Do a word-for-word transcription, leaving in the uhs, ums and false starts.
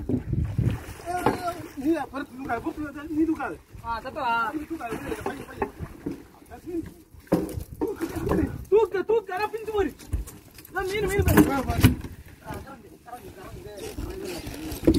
நீ பரத்து தூக்காத புத்து நீ தூக்காத ஆ தட்டா நீ தூக்காத பை பை தூக்க தூக்க அர பிஞ்சு போறி நான் மீன் மீன்